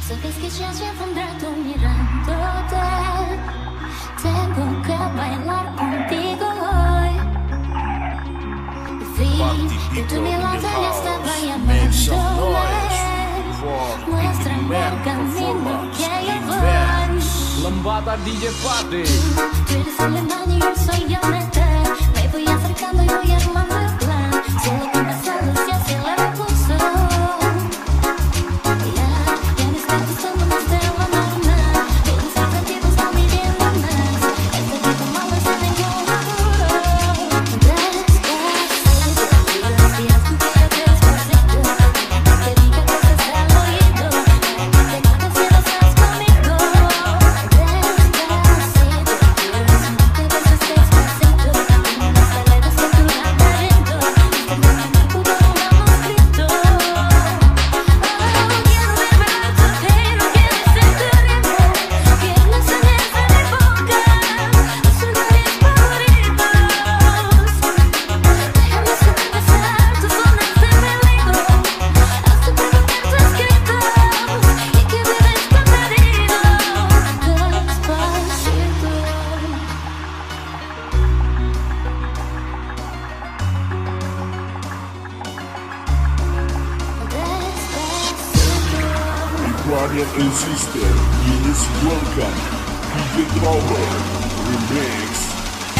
Sabes que ya llevo un rato mirándote. Tengo que bailar contigo hoy. Vi que tu mirada ya estaba llamándome. Muéstrame el camino que yo voy. Lambada DJ Party. Tú eres alemán y yo soy Yonete. Me voy acercando y voy armando el plan. Solo con pasarlos y hacia la repulso. Ya mis cuentos son más de lo normal. Todos mis sentidos van viviendo más. Este tipo malo es el encontrado. Despacito, días tú que despacito. Te diga cosas al oído. Te cuento si no estás conmigo. Despacito, te besas despacito. En las paredes de tu laberinto. Este momento puro un manuscrito. Quiero ver tu pelo, quiero ser tu ritmo. Quiero las uñas de mi boca, los lugares favoritos. Déjame sobrepasar tus zonas de peligro. Hasta provocar tus gritos y que vives conmigo. Despacito. Guardian and Sister, please welcome DJ Trouble Remix.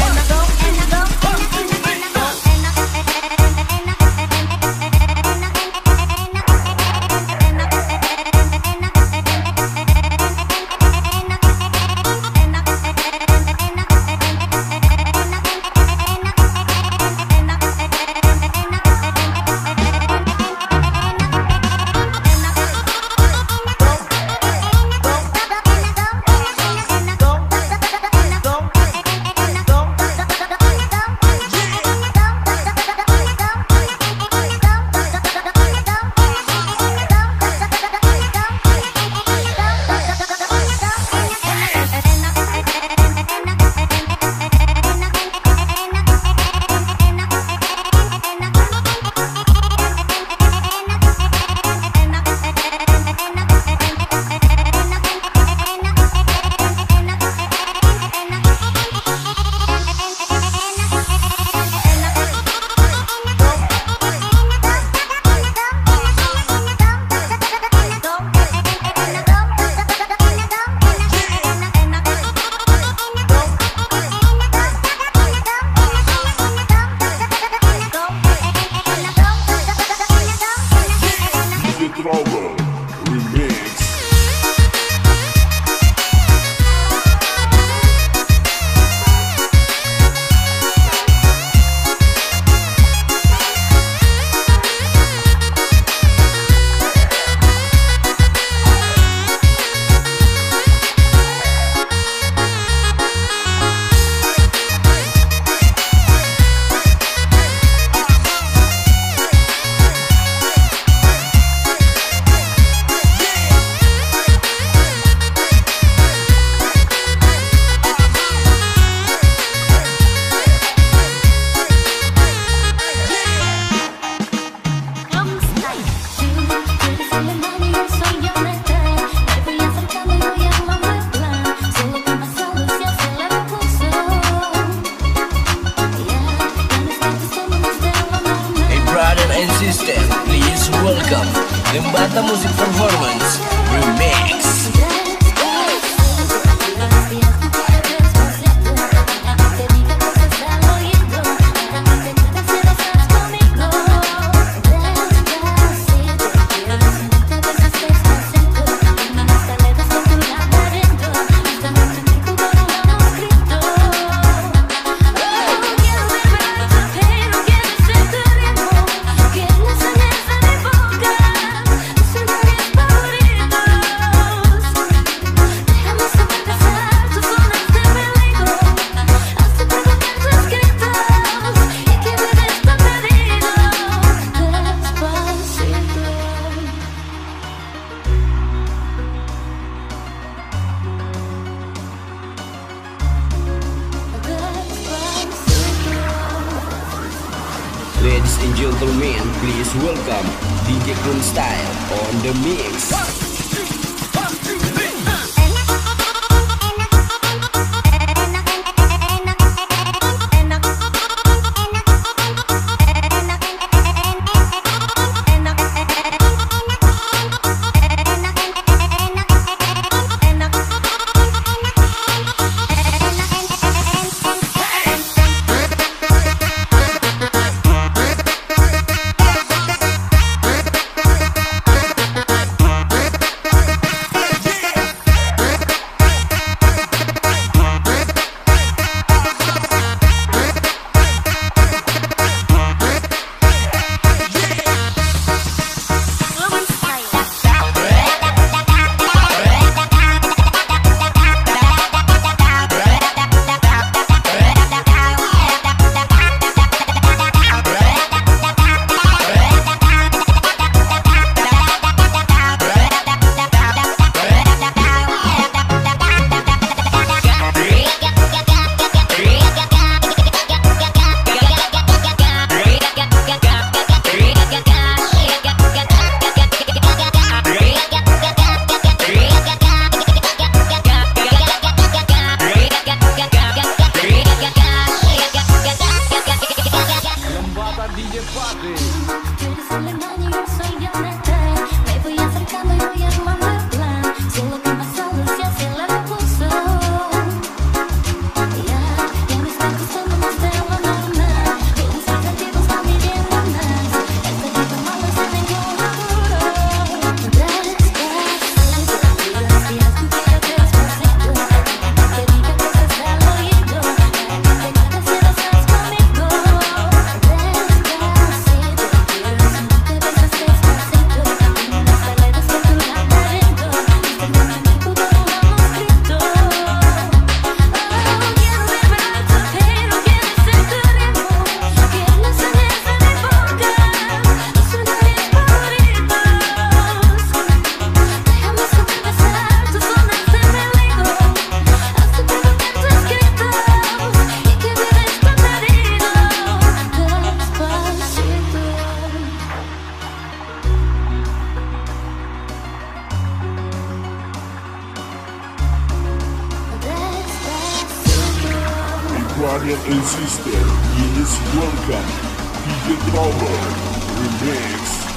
DJ Trouble Remix. Sister, please welcome Lambada Music Performance Remix. Ladies and gentlemen, please welcome DJ Chrome Style on the mix. Brother and Sister, yes, welcome. DJ Trouble Remix.